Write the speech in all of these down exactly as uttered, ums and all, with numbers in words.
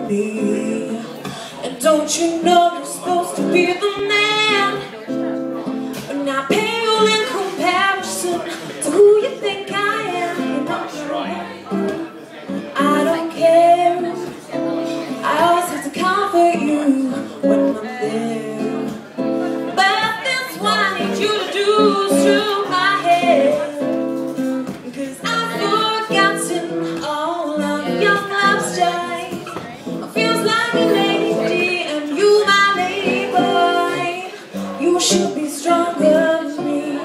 me. And don't you know you're supposed to be the man, but not pale in comparison to who you think I am. You're not sure. I don't care. I always have to comfort you when I'm there. But that's what I need you to do is stroke my head, 'cause I've forgotten all of your love's jive. It feels like a lady and you my lady boy. You should be stronger than me,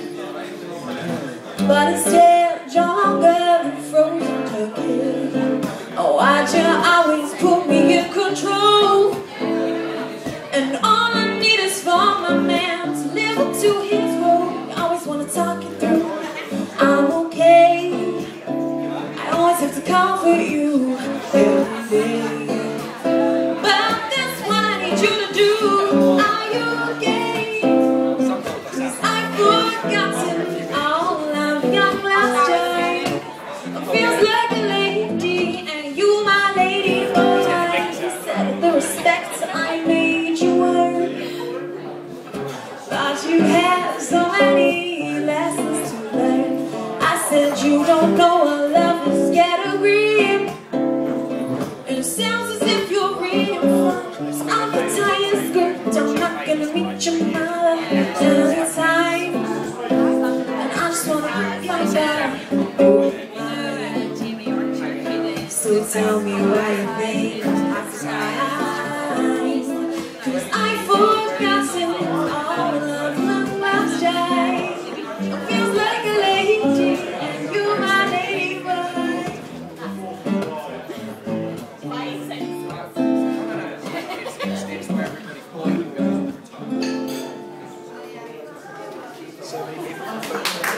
but instead you're longer than frozen turkey. Oh, why'd you always put me in control? And all I need is for my man to live up to his role. You always want to talk it through. I'm okay. I always have to comfort you every day. But that's what I need you to do. Are you okay? 'Cause I've forgotten all of your last time. It feels like a lady and you my lady boy. You said the respect I made you earn, but you have so many lessons to learn. I said you don't know a lover's category, and it sounds as if you're reading from so I'll tie your skirt. I'm not gonna meet your mother anytime, and I just wanna have your back. So tell me why you think I cry, 'cause I've forgotten all of my last jive. It feels like a lady and you my lady boy. So many people.